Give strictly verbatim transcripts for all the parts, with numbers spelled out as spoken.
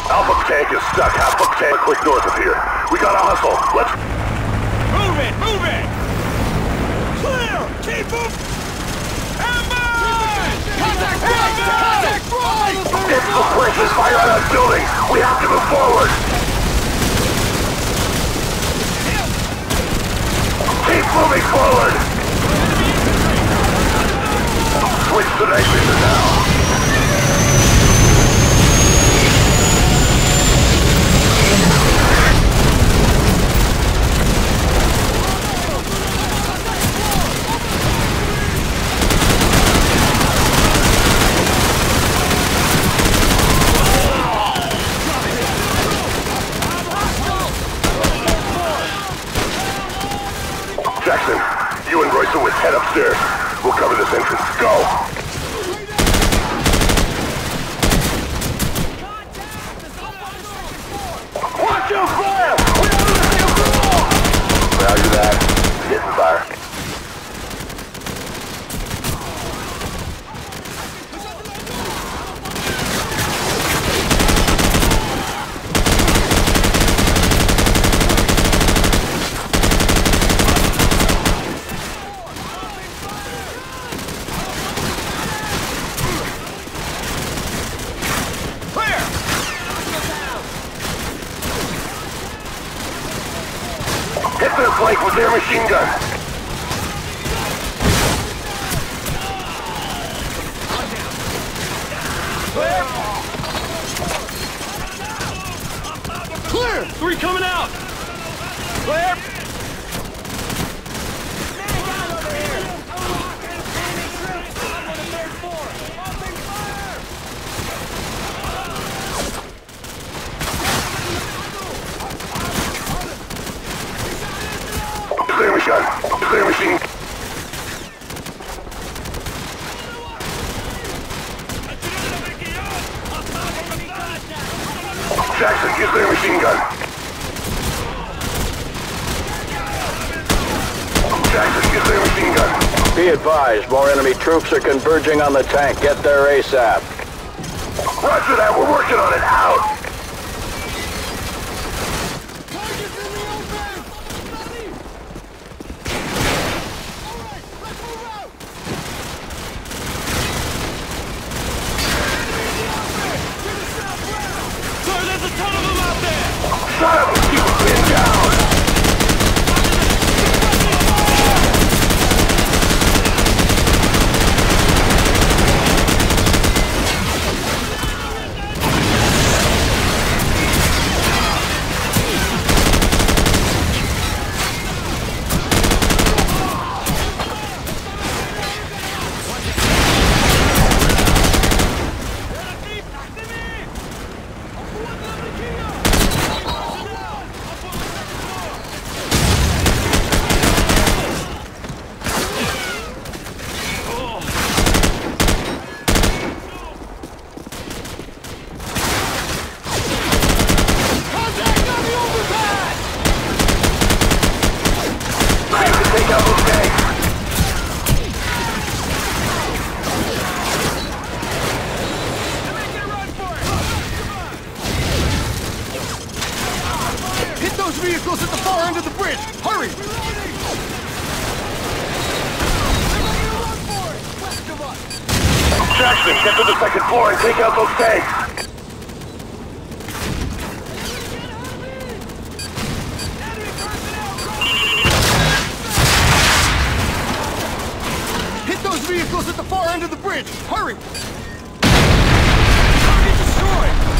Alpha tank is stuck half a tank quick north of here. We gotta hustle. Let's... Move it! Move it! Clear! Keep moving! Amber! Contact right! Contact right! Get to the places, fire on that building! We have to move forward! Keep moving forward! Switch to night vision now. Jackson, you and Royce are with head upstairs. We'll cover this entrance. Go! Watch your fire! We're out of the field control! Roger that. Hitting fire. Hit their flank with their machine gun. Clear! Clear! Three coming out! Clear! Clear machine. Clear machine. Jackson, use their machine gun. Jackson, use their machine gun. Be advised, more enemy troops are converging on the tank. Get there ASAP. Roger that, we're working on it. Out! Shut up and keep them pinned down! Vehicles at the far end of the bridge! Hurry! Jackson, get to the second floor and take out those tanks! Hit those vehicles at the far end of the bridge! Hurry! Target destroyed!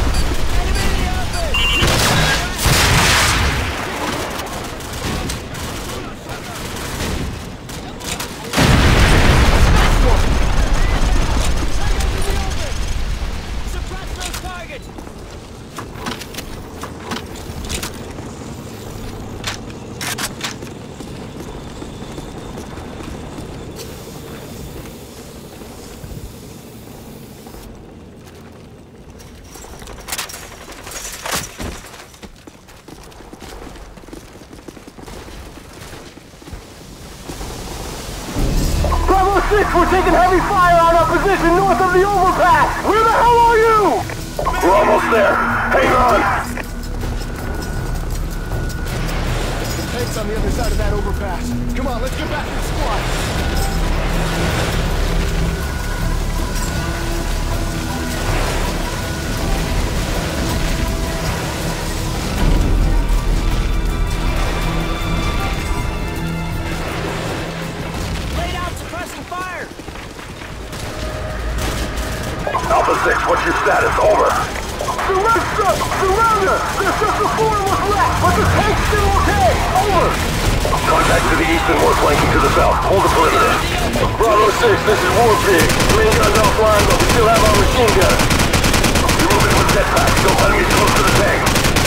six, we're taking heavy fire on our position north of the overpass! Where the hell are you? We're almost there. Hang on! Tank's on the other side of that overpass. Come on, let's get back to the squad. Alpha six, what's your status? Over. Surrender! Surrender! There's just the four of us left, but the tank's still okay! Over! Contact to the east and we're flanking to the south. Hold the perimeter. Bravo six, this is War Pig. Main guns offline, but we still have our machine guns. You're moving with jetpacks. Don't let me close to the tank.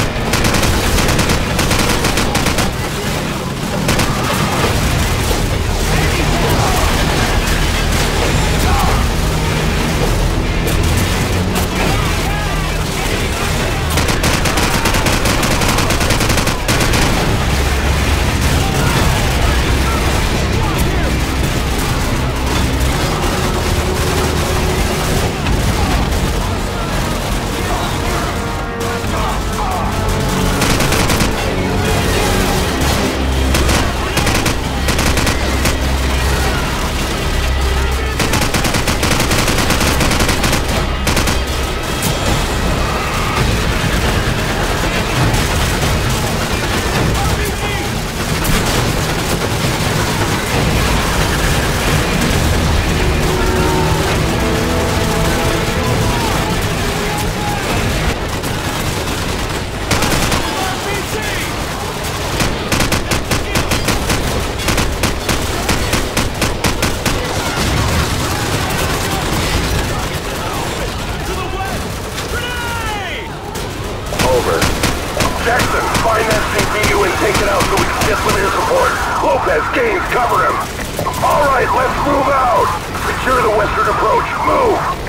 Jackson, find that C P U and take it out so we can get some air support. Lopez, Gaines, cover him. All right, let's move out. Secure the western approach. Move.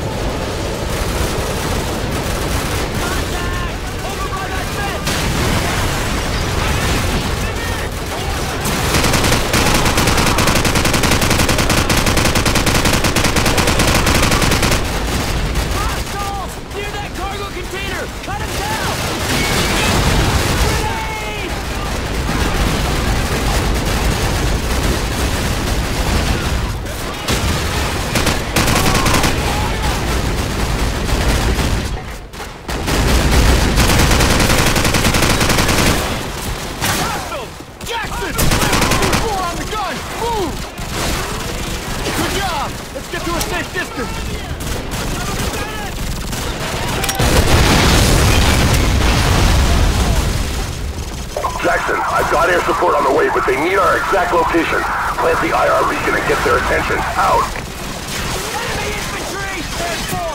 Jackson, I've got air support on the way, but they need our exact location. Plant the I R beacon and get their attention. Out! Enemy infantry! ten four!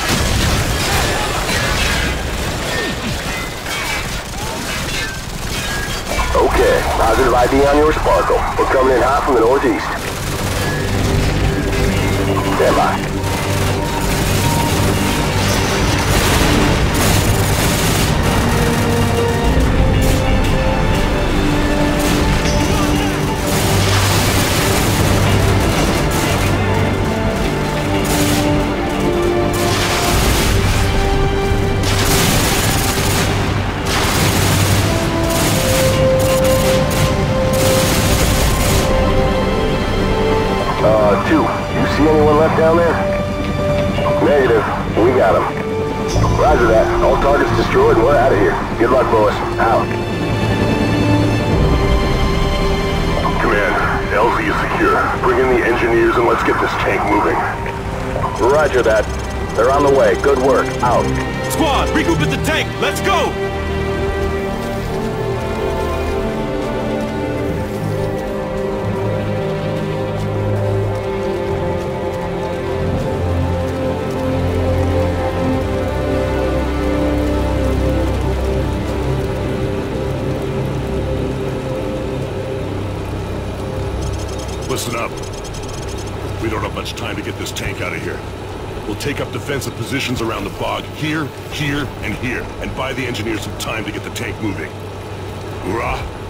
Okay, positive I D on your Sparkle. We're coming in hot from the northeast. Stand by. Uh, two. You see anyone left down there? Negative. We got him. Roger that. All targets destroyed and we're out of here. Good luck, boys. Out. Command, L Z is secure. Bring in the engineers and let's get this tank moving. Roger that. They're on the way. Good work. Out. Squad, regroup at the tank. Let's go! Listen up. We don't have much time to get this tank out of here. We'll take up defensive positions around the bog, here, here, and here, and buy the engineers some time to get the tank moving. Hoorah!